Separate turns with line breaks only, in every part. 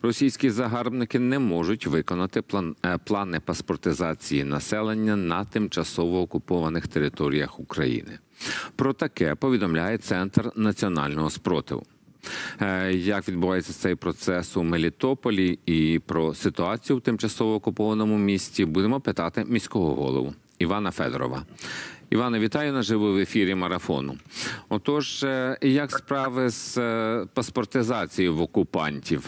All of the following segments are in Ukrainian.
Російські загарбники не можуть виконати плани паспортизації населення на тимчасово окупованих територіях України. Про таке повідомляє Центр національного спротиву. Як відбувається цей процес у Мелітополі і про ситуацію в тимчасово окупованому місті будемо питати міського голову Івана Федорова. Іване, вітаю наживо в ефірі марафону. Отож, як справи з паспортизацією в окупантів?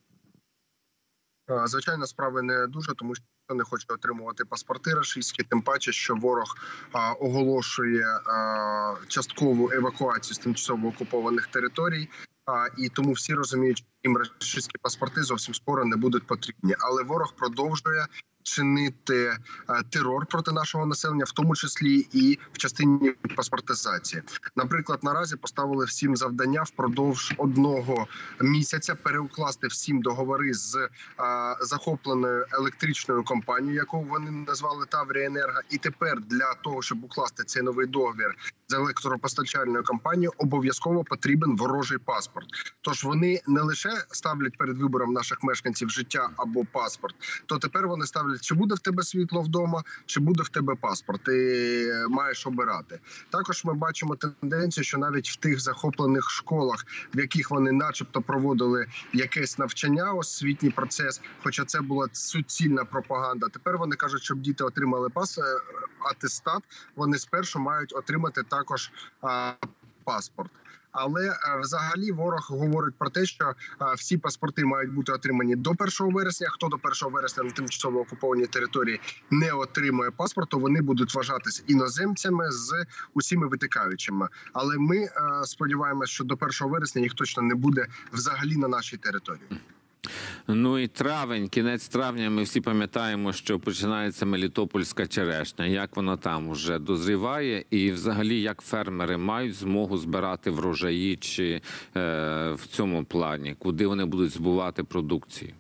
Звичайно, справи не дуже, тому що ніхто не хоче отримувати паспорти російські, тим паче, що ворог оголошує часткову евакуацію з тимчасово окупованих територій. І тому всі розуміють, що їм російські паспорти зовсім скоро не будуть потрібні. Але ворог продовжує чинити терор проти нашого населення, в тому числі і в частині паспортизації. Наприклад, наразі поставили всім завдання впродовж 1 місяця переукласти всім договори з захопленою електричною компанією, яку вони назвали Таврія-Енерго. І тепер для того, щоб укласти цей новий договір з електропостачальною компанією, обов'язково потрібен ворожий паспорт. Тож вони не лише ставлять перед вибором наших мешканців життя або паспорт, то тепер вони ставлять, чи буде в тебе світло вдома, чи буде в тебе паспорт. Ти маєш обирати. Також ми бачимо тенденцію, що навіть в тих захоплених школах, в яких вони начебто проводили якесь навчання, освітній процес, хоча це була суцільна пропаганда, тепер вони кажуть, щоб діти отримали атестат, вони спершу мають отримати також паспорт. Але взагалі ворог говорить про те, що всі паспорти мають бути отримані до 1 вересня. Хто до 1 вересня на тимчасово окупованій території не отримує паспорту, вони будуть вважатися іноземцями з усіми витикаючими. Але ми сподіваємося, що до 1 вересня їх точно не буде взагалі на нашій території.
Ну і травень, кінець травня, ми всі пам'ятаємо, що починається Мелітопольська черешня. Як вона там вже дозріває і взагалі як фермери мають змогу збирати врожаї чи в цьому плані, куди вони будуть збувати продукцію?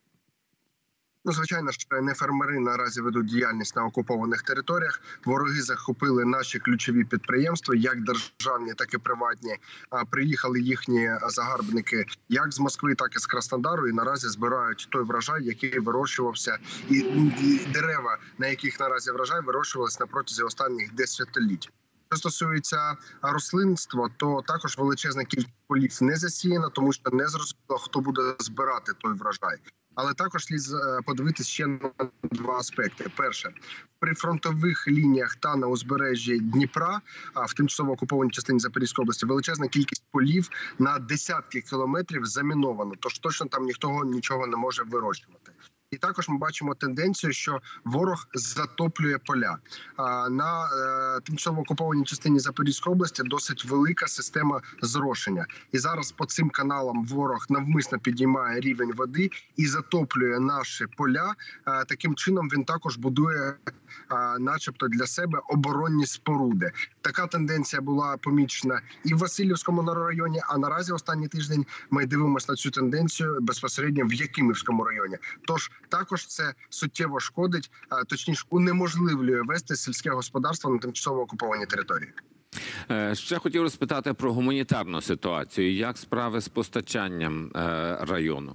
Ну, звичайно, що не фермери наразі ведуть діяльність на окупованих територіях. Вороги захопили наші ключові підприємства, як державні, так і приватні. Приїхали їхні загарбники як з Москви, так і з Краснодару. І наразі збирають той врожай, який вирощувався. І дерева, на яких наразі врожай, вирощувалися на протязі останніх десятиліть. Що стосується рослинства, то також величезна кількість полів не засіяна, тому що не зрозуміло, хто буде збирати той врожай. Але також слід подивитися ще на 2 аспекти. Перше, при фронтових лініях та на узбережжі Дніпра, в тимчасово окупованій частині Запорізької області, величезна кількість полів на десятки кілометрів заміновано. Тож точно там ніхто нічого не може вирощувати. І також ми бачимо тенденцію, що ворог затоплює поля. На тимчасово окупованій частині Запорізької області досить велика система зрошення. І зараз по цим каналам ворог навмисно підіймає рівень води і затоплює наші поля. Таким чином він також будує начебто для себе оборонні споруди. Така тенденція була помічена і в Васильівському районі, а наразі останній тиждень ми дивимося на цю тенденцію безпосередньо в Якимівському районі. Тож також це суттєво шкодить, точніше унеможливлює вести сільське господарство на тимчасово окупованій території.
Ще хотів розпитати про гуманітарну ситуацію. Як справи з постачанням району?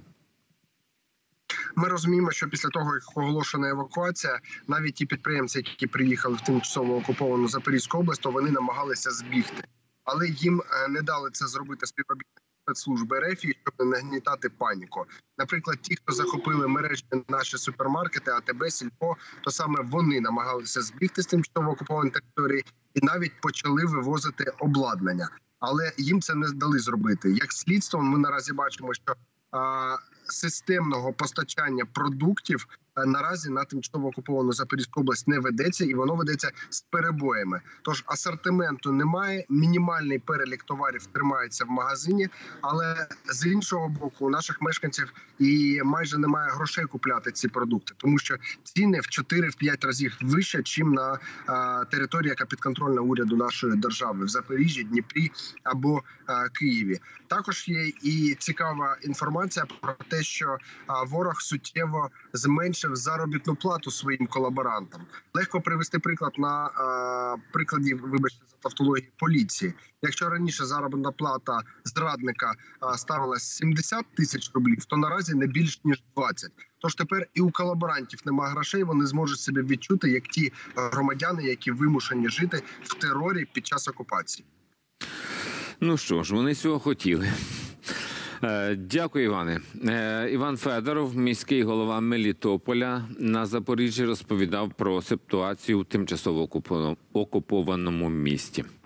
Ми розуміємо, що після того, як оголошена евакуація, навіть ті підприємці, які приїхали в тимчасово окуповану Запорізьку область, то вони намагалися збігти. Але їм не дали це зробити співробітники спецслужби РФ, щоб не нагнітати паніку. Наприклад, ті, хто захопили мережі наші супермаркети, АТБ, Сільпо, то саме вони намагалися збігти з тимчасово окупованої території і навіть почали вивозити обладнання. Але їм це не дали зробити. Як слідство, ми наразі бачимо, що системного постачання продуктів наразі на тимчасово окуповану Запорізьку область не ведеться, і воно ведеться з перебоями. Тож асортименту немає, мінімальний перелік товарів тримається в магазині, але з іншого боку у наших мешканців і майже немає грошей купляти ці продукти, тому що ціни в 4-5 разів вище, ніж на території, яка підконтрольна уряду нашої держави в Запоріжжі, Дніпрі або Києві. Також є і цікава інформація про те, що ворог суттєво зменшив заробітну плату своїм колаборантам. Легко привести приклад на прикладі, вибачте за тавтологію, поліції. Якщо раніше заробітна плата зрадника ставила 70 тисяч рублів, то наразі не більш ніж 20. Тож тепер і у колаборантів немає грошей, вони зможуть себе відчути як ті громадяни, які вимушені жити в терорі під час окупації.
Ну що ж, вони цього хотіли. Дякую, Іване. Іван Федоров, міський голова Мелітополя на Запоріжжі, розповідав про ситуацію у тимчасово окупованому місті.